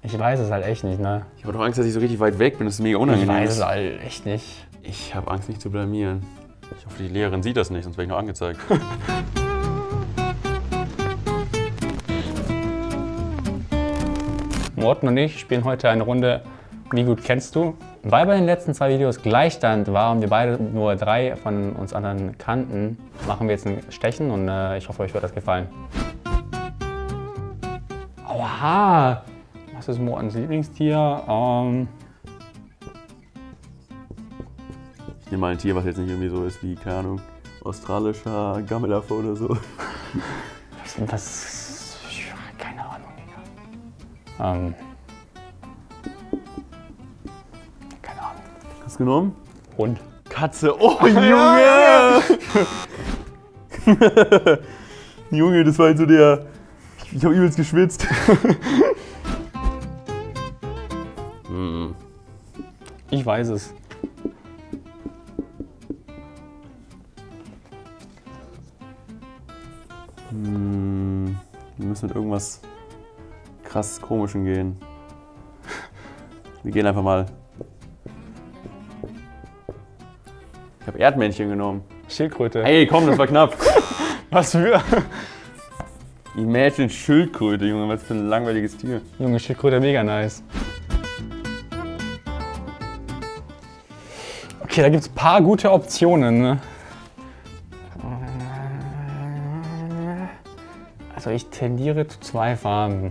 Ich weiß es halt echt nicht, ne? Ich habe doch Angst, dass ich so richtig weit weg bin. Das ist mega unangenehm. Ich weiß es halt echt nicht. Ich habe Angst, mich zu blamieren. Ich hoffe, die Lehrerin sieht das nicht, sonst werde ich noch angezeigt. Morten und ich spielen heute eine Runde Wie gut kennst du? Weil bei den letzten 2 Videos Gleichstand war und wir beide nur 3 von uns anderen kannten, machen wir jetzt ein Stechen und ich hoffe, euch wird das gefallen. Oha! Was ist Mortens Lieblingstier? Ich nehme mal ein Tier, was jetzt nicht irgendwie so ist wie, keine Ahnung, australischer Gammelaffe oder so. Was? Keine Ahnung, Digga. Keine Ahnung. Hast du genommen? Hund. Katze. Oh, Junge! Junge, das war halt so der... Ich habe übelst geschwitzt. Ich weiß es. Wir müssen mit irgendwas krass Komischem gehen. Wir gehen einfach mal. Ich habe Erdmännchen genommen. Schildkröte. Hey, komm, das war knapp. Was für? Imagine Schildkröte, Junge, was für ein langweiliges Tier. Junge, Schildkröte, mega nice. Okay, da gibt es ein paar gute Optionen, ne? Also ich tendiere zu 2 Farben.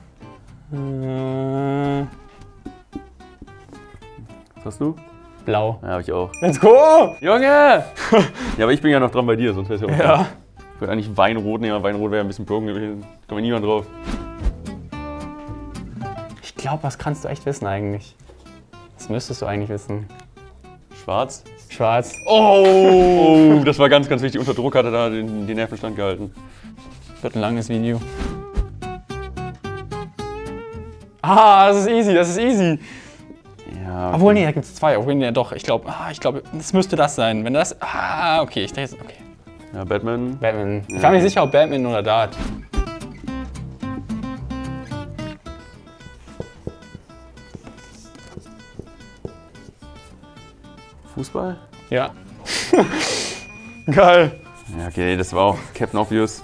Was hast du? Blau. Ja, hab ich auch. Let's go! Junge! Ja, aber ich bin ja noch dran bei dir, sonst wär's ja auch. Ja. Ich würde eigentlich Weinrot nehmen, aber Weinrot wäre ein bisschen broken gewesen. Kommt niemand drauf. Ich glaube, was kannst du echt wissen eigentlich? Das müsstest du eigentlich wissen. Schwarz? Schwarz. Oh! Das war ganz, ganz wichtig. Unter Druck hat er da den Nerven standgehalten. Wird ein langes Video. Ah, das ist easy, das ist easy. Ja. Okay. Obwohl, nee, da gibt es 2. Obwohl, nee, doch, ich glaube, das müsste das sein. Wenn das, okay, ich denke, okay. Ja, Batman. Batman. Ich war mir nicht sicher, ob Batman oder Dart. Fußball? Ja. Geil. Ja, okay, das war auch Captain Obvious.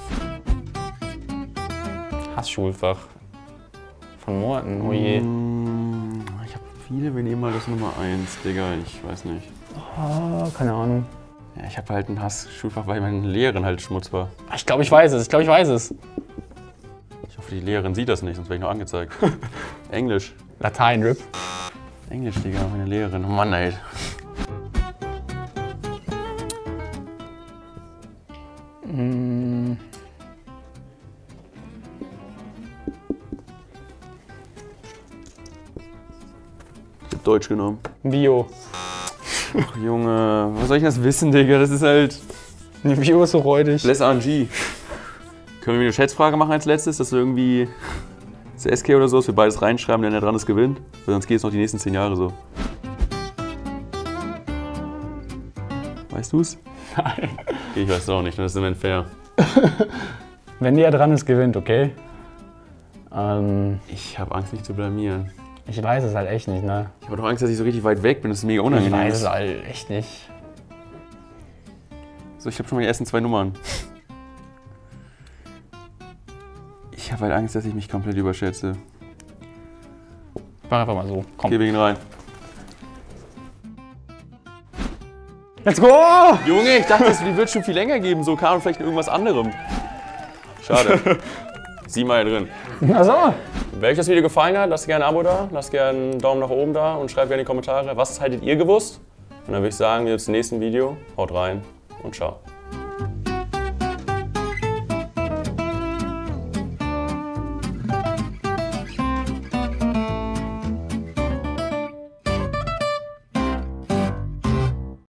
Hassschulfach. Von Morten, oh je. Ich habe viele, wir nehmen mal das Nummer 1, Digga, ich weiß nicht. Oh, keine Ahnung. Ja, ich habe halt ein Hassschulfach, weil meine Lehrerin halt Schmutz war. Ich glaube, ich weiß es. Ich hoffe, die Lehrerin sieht das nicht, sonst werde ich noch angezeigt. Englisch. Latein, RIP. Englisch, Digga, meine Lehrerin. Oh Mann, ey. Ich hab Deutsch genommen. Bio. Ach, Junge, was soll ich das wissen, Digga? Das ist halt... Bio ist so räudig. Bless RNG. Können wir eine Schätzfrage machen als letztes, dass wir irgendwie das SK oder so, dass wir beides reinschreiben, der dran ist, gewinnt? Weil sonst geht es noch die nächsten 10 Jahre so. Weißt du's? Nein. Okay, ich weiß es auch nicht, das ist immerhin fair. Wenn der dran ist, gewinnt, okay? Ich habe Angst, mich zu blamieren. Ich weiß es halt echt nicht, ne? Ich habe doch Angst, dass ich so richtig weit weg bin, das ist mega unangenehm. Ich weiß es halt echt nicht. So, ich habe schon mal die ersten 2 Nummern. Ich habe halt Angst, dass ich mich komplett überschätze. Mach einfach mal so, komm. Geh wir ihn rein. Let's go! Junge, ich dachte, die wird schon viel länger geben, so kam vielleicht in irgendwas anderem. Schade. Sieh mal hier drin. Ach so. Wenn euch das Video gefallen hat, lasst gerne ein Abo da, lasst gerne einen Daumen nach oben da und schreibt gerne in die Kommentare, was haltet ihr gewusst? Und dann würde ich sagen, wir sehen uns im nächsten Video. Haut rein und ciao.